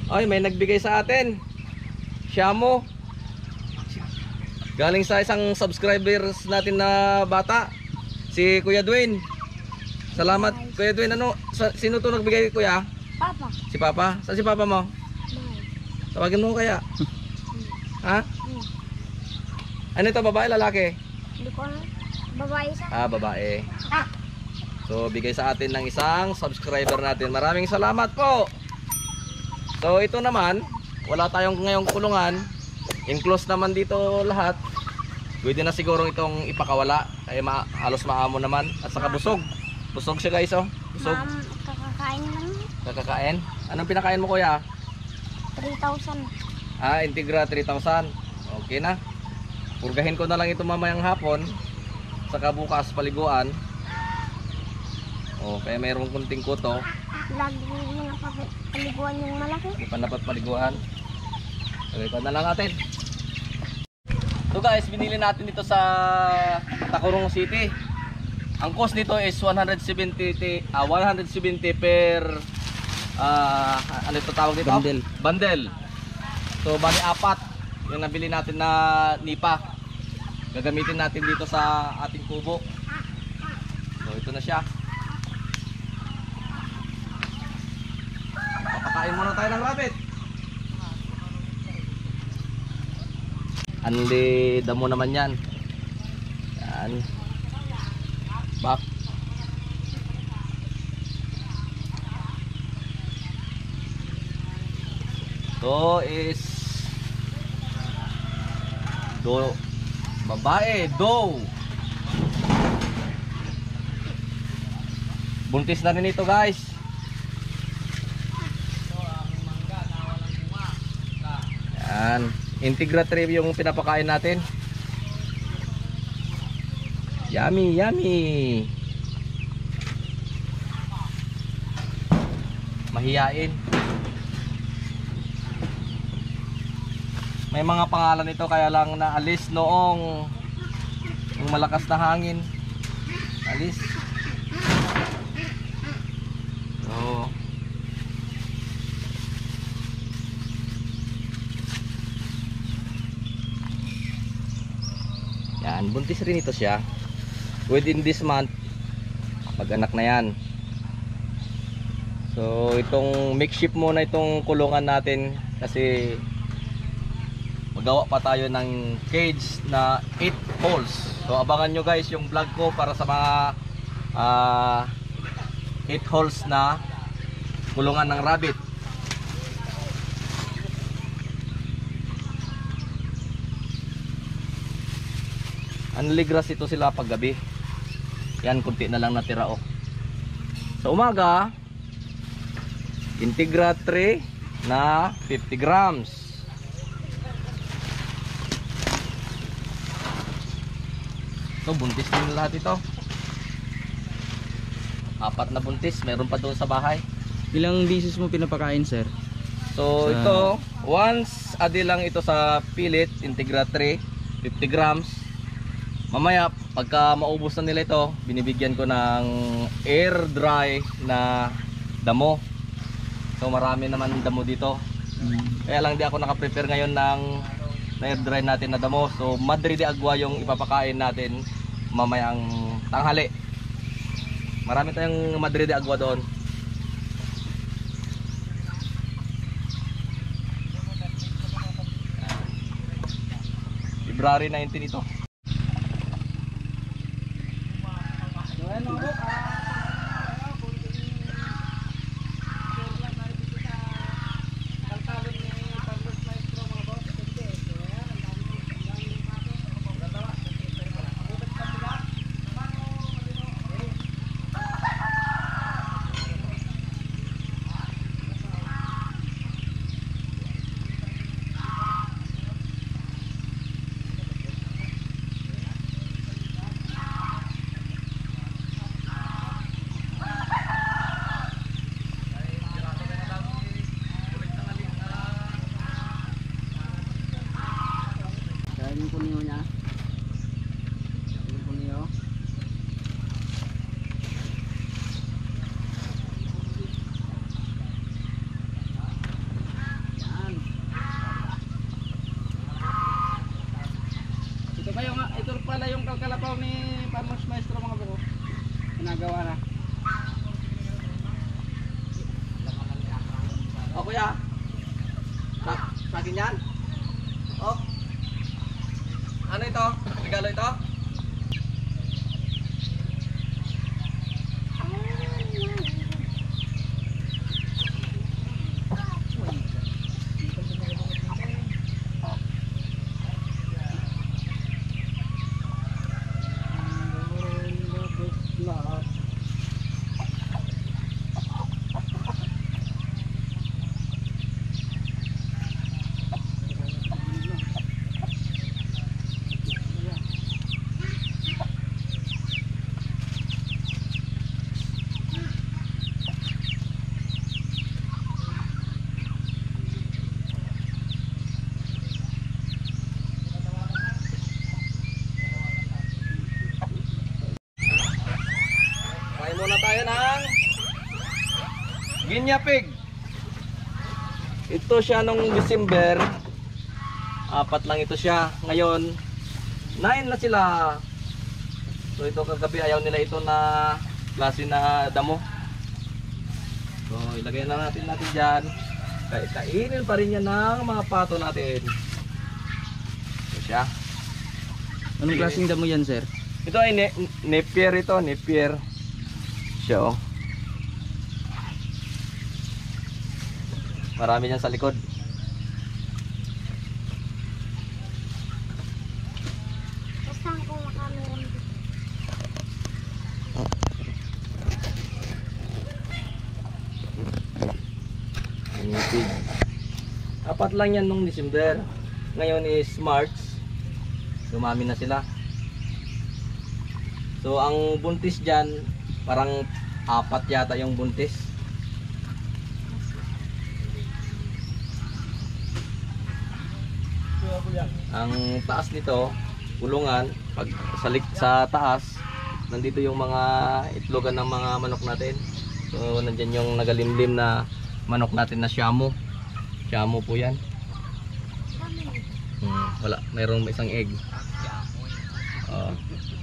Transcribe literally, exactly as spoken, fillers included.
Ay, may nagbigay sa atin. Shamo. Galing sa isang subscribers natin na bata. Si Kuya Dwayne. Salamat Kuya Dwayne. Ano, sa, sino to nagbigay Kuya? Papa. Si Papa? Saan si Papa mo? Bye. Tawagin mo kaya? Ha? Hmm. Ano ito, babae, lalaki? Hindi ko alam. Babae sa. Ah, babae. Ah. So, bigay sa atin ng isang subscriber natin. Maraming salamat po. So, ito naman, wala tayong ngayong kulungan. Enclosed naman dito lahat. Pwede na siguro itong ipakawala. Kaya ma halos maamo naman. At saka busog. Busog siya guys, oh. Busog. Ma'am, kakakain lang. Kakakain. Anong pinakain mo kuya? three thousand. Ah, Integra three thousand. Okay na. Purgahin ko na lang ito mamayang hapon. Saka bukas paliguan. Oh, kaya mayroong kunting kuto. Lagi mo na paliguan yung malaki. Hindi pa dapat paliguan. Paliguan na lang natin. So guys, binili natin dito sa Tacurong City. Ang cost nito is one hundred seventy uh, one hundred seventy per uh, ano ito tawag dito? Bundle. Bundle. So bali apat yung nabili natin na nipa. Gagamitin natin dito sa ating kubo. So ito na siya. Papakain muna tayo ng rabbit. Anli damo naman yan. Yan. Back. To is do babae, do. Buntis na rin ito guys. Yan. Integra three yung pinapakain natin. Yummy, yummy. Mahiyain. May mga pangalan ito kaya lang naalis noong yung malakas na hangin. Alis. So yan, buntis rin ito siya. Within this month mag-anak na yan. So itong makeshift muna itong kulungan natin kasi magawa pa tayo ng cage na eight holes. So abangan nyo guys yung vlog ko para sa mga uh, eight holes na kulungan ng rabbit. Anligras ito sila pag gabi. Yan, kunti na lang natira oh. Sa umaga Integra three na fifty grams. So buntis din lahat ito. Apat na buntis, meron pa doon sa bahay. Ilang beses mo pinapakain, sir? So Sa... ito, once a day lang ito sa pilit, Integra three, fifty grams. Mamaya, pagka maubos na nila ito, binibigyan ko ng air dry na damo. So marami naman damo dito. Kaya lang di ako naka-prepare ngayon ng air dry natin na damo. So Madre de Agua yung ipapakain natin mamayang tanghali. Marami tayong Madre de Agua doon. February nineteen ito. ginagawa na. O kuya, sa, sa akin yan. O, ano ito? Regalo ito? Kain muna tayo ng Guinea pig. Ito siya nung December. Apat lang ito siya. Ngayon, nine na sila. So ito kagabi ayaw nila ito na klase na damo. So ilagay na natin natin dyan. Kainin pa rin yan ng mga pato natin. Ito siya. Anong klaseng damo yan, sir? Ito ay ne Napier ito, Napier. Siya oh. Marami yan sa likod. Saan ko makameron dito? Pig. Apat lang yan nung December. Ngayon is March. Dumami na sila. So ang buntis dyan, parang apat yata yung buntis. Ang taas nito, kulungan. Pag sa, lik- sa taas, nandito yung mga itlogan ng mga manok natin. So nandyan yung nagalimlim na manok natin na Shamu. Shamu po yan. Hmm, wala, mayroong isang egg. Uh,